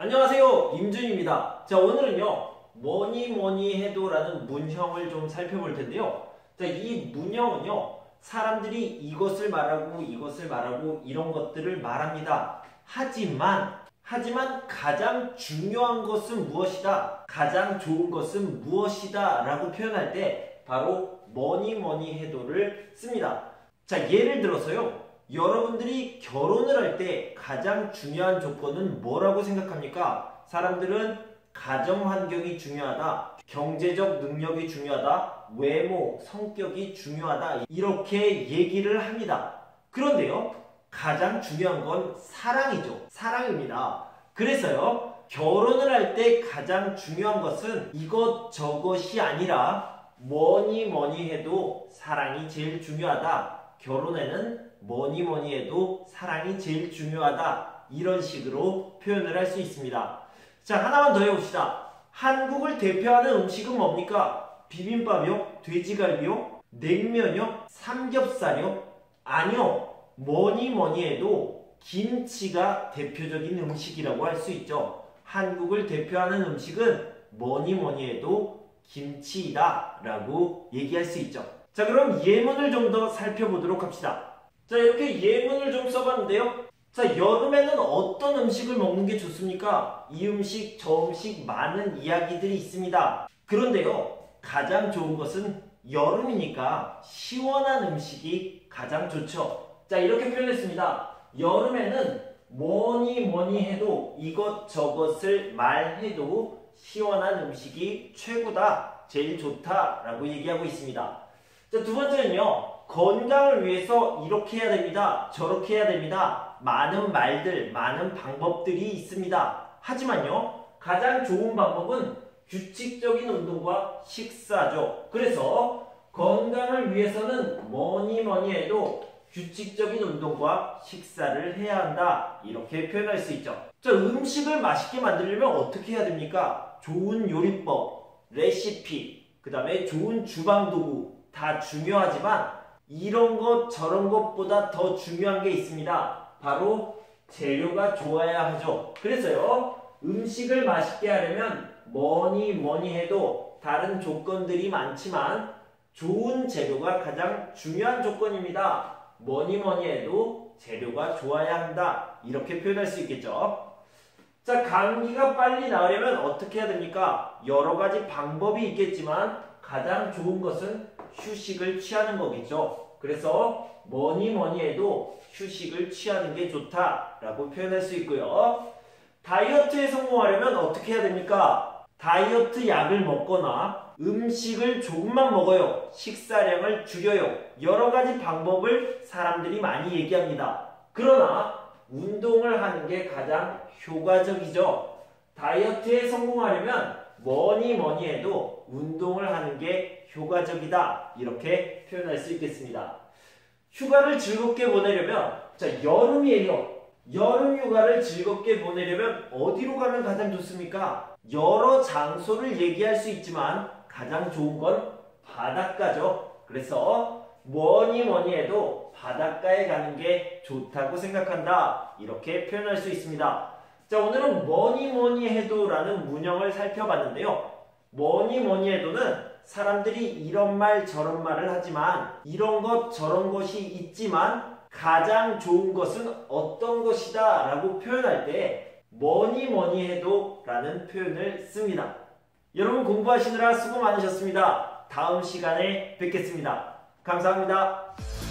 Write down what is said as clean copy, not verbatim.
안녕하세요, 임준입니다. 자, 오늘은요 뭐니 해도 라는 문형을 좀 살펴볼 텐데요. 자, 이 문형은요 사람들이 이것을 말하고 이것을 말하고 이런 것들을 말합니다. 하지만 가장 중요한 것은 무엇이다, 가장 좋은 것은 무엇이다 라고 표현할 때 바로 뭐니 해도를 씁니다. 자, 예를 들어서요, 여러분들이 결혼을 할 때 가장 중요한 조건은 뭐라고 생각합니까? 사람들은 가정 환경이 중요하다, 경제적 능력이 중요하다, 외모, 성격이 중요하다, 이렇게 얘기를 합니다. 그런데요, 가장 중요한 건 사랑이죠. 사랑입니다. 그래서요, 결혼을 할 때 가장 중요한 것은 이것저것이 아니라 뭐니 해도 사랑이 제일 중요하다. 결혼에는 뭐니 해도 사랑이 제일 중요하다. 이런 식으로 표현을 할 수 있습니다. 자, 하나만 더 해봅시다. 한국을 대표하는 음식은 뭡니까? 비빔밥이요? 돼지갈비요? 냉면이요? 삼겹살이요? 아니요. 뭐니 해도 김치가 대표적인 음식이라고 할 수 있죠. 한국을 대표하는 음식은 뭐니 해도 김치이다 라고 얘기할 수 있죠. 자, 그럼 예문을 좀 더 살펴보도록 합시다. 자, 이렇게 예문을 좀 써봤는데요. 자, 여름에는 어떤 음식을 먹는 게 좋습니까? 이 음식, 저 음식 많은 이야기들이 있습니다. 그런데요, 가장 좋은 것은 여름이니까 시원한 음식이 가장 좋죠. 자, 이렇게 표현했습니다. 여름에는 뭐니 해도 이것저것을 말해도 시원한 음식이 최고다, 제일 좋다 라고 얘기하고 있습니다. 자, 두 번째는요, 건강을 위해서 이렇게 해야 됩니다, 저렇게 해야 됩니다. 많은 말들, 많은 방법들이 있습니다. 하지만요, 가장 좋은 방법은 규칙적인 운동과 식사죠. 그래서 건강을 위해서는 뭐니 해도 규칙적인 운동과 식사를 해야 한다, 이렇게 표현할 수 있죠. 자, 음식을 맛있게 만들려면 어떻게 해야 됩니까? 좋은 요리법, 레시피, 그 다음에 좋은 주방도구 다 중요하지만 이런 것 저런 것보다 더 중요한 게 있습니다. 바로 재료가 좋아야 하죠. 그래서요, 음식을 맛있게 하려면 뭐니 해도 다른 조건들이 많지만 좋은 재료가 가장 중요한 조건입니다. 뭐니 해도 재료가 좋아야 한다, 이렇게 표현할 수 있겠죠. 자, 감기가 빨리 나으려면 어떻게 해야 됩니까? 여러 가지 방법이 있겠지만 가장 좋은 것은 휴식을 취하는 거겠죠. 그래서 뭐니 해도 휴식을 취하는 게 좋다라고 표현할 수 있고요. 다이어트에 성공하려면 어떻게 해야 됩니까? 다이어트 약을 먹거나 음식을 조금만 먹어요, 식사량을 줄여요, 여러 가지 방법을 사람들이 많이 얘기합니다. 그러나 운동을 하는 게 가장 효과적이죠. 다이어트에 성공하려면 뭐니 해도 운동을 하는 게 효과적이다, 이렇게 표현할 수 있겠습니다. 휴가를 즐겁게 보내려면, 자, 여름이에요. 여름 휴가를 즐겁게 보내려면 어디로 가면 가장 좋습니까? 여러 장소를 얘기할 수 있지만 가장 좋은 건 바닷가죠. 그래서 뭐니 해도 바닷가에 가는 게 좋다고 생각한다, 이렇게 표현할 수 있습니다. 자, 오늘은 뭐니 해도 라는 문형을 살펴봤는데요. 뭐니 해도는 사람들이 이런 말 저런 말을 하지만 이런 것 저런 것이 있지만 가장 좋은 것은 어떤 것이다 라고 표현할 때 뭐니 해도 라는 표현을 씁니다. 여러분, 공부하시느라 수고 많으셨습니다. 다음 시간에 뵙겠습니다. 감사합니다.